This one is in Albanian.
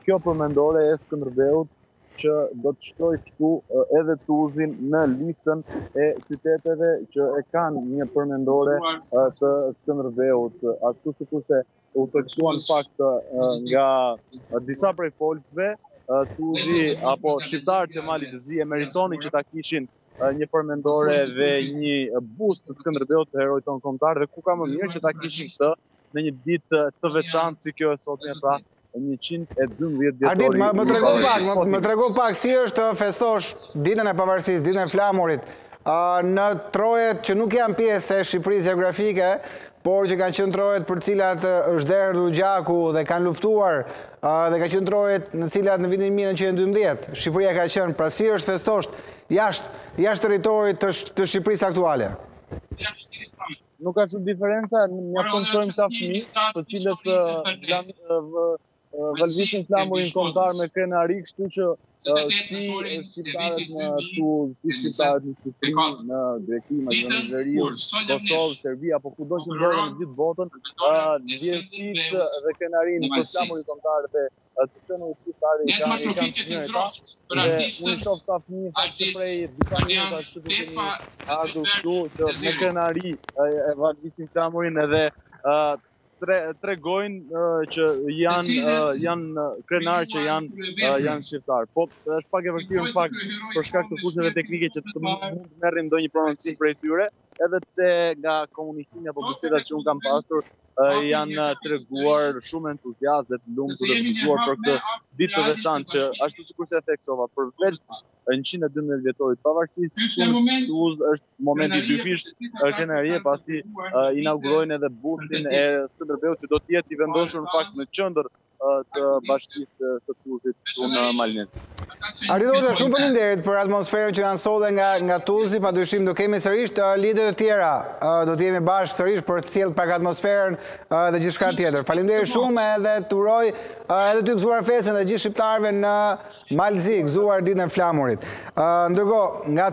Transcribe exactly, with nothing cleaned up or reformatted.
kjo përmendore e Skënderbeut që do të shtoj kështu edhe Tuzin në listën e qyteteve që e kanë një përmendore të Skënderbeut. Ashtu sikurse u tekstuan fakt nga disa prej folësve, Tuzi apo shqiptarët e Malit të Zi e meritonin që ta kishin një përmendore dhe një bust të Skënderbeut të heroit tonë kombëtar, dhe ku ka më mirë që ta kishin këtë në një ditë të veçantë si kjo e sotme, pra njëqind e dymbëdhjetë vjetori. Ardit, më trego pak, më trego pak si është festosh ditën e pavarësisë, ditën e flamurit, në trojet që nuk janë pjesë e Shqipërisë geografike, por që kanë qenë trojet për cilat është derdhur gjaku dhe kanë luftuar, dhe kanë qenë trojet në cilat në vitin mille nëntëqind e dymbëdhjetë Shqipëria ka qenë, pra si është festosh jashtë jashtë territorit të Shqipërisë aktuale? Nuk ka shumë diferenca, mjafton shohim këta fëmijë, të cilët valvisin flamurin kombëtar me krenari, kështu që si shqiptarët në Tuzë, si shqiptarët në Shqipëri, në Greqi, Maqedoni, Kosovë, Serbi, apo kudo që ndodhen në gjithë botën, ndjesitë dhe krenarinë për flamurin kombëtar dhe të qenurit shqiptarë i kanë të njëjta. Dhe unë shoh ta fëmijë që prej disa minuta që duke një ardhur këtu që me krenari e valvisin flamurin edhe tregojnë që janë krenar që janë shqiptar. Po, është pak e vështirë në fakt për shkak të kusheve teknike që të mund të merrim ndonjë prononcim prej tyre, edhe pse nga komunikimi apo bisedat që unë kam pasur janë treguar shumë entuziazm dhe të lumtur dhe të gëzuar për këtë ditë të veçantë që ashtu sikur se e theksova, përveç njëqind e dymbëdhjetë vjetorit pavarësisë, Tuzë është momenti dyfish krenarie pasi inaugurojnë edhe bustin e Skënderbeut që do të jetë i vendosur në fakt në qendër të bashkisë të Tuzit këtu në Malnez. Ardit, shumë faleminderit për atmosferën që na sollte nga nga Tuzi, padyshim do kemi sërish të lidhje të tjera, do të jemi bashkë sërish për të sjellë pak atmosferën dhe gjithçka tjetër. Faleminderit shumë edhe të uroj edhe ty gëzuar festën dhe gjithë shqiptarëve në Malzi, gëzuar ditën e flamurit. Ndërkohë, nga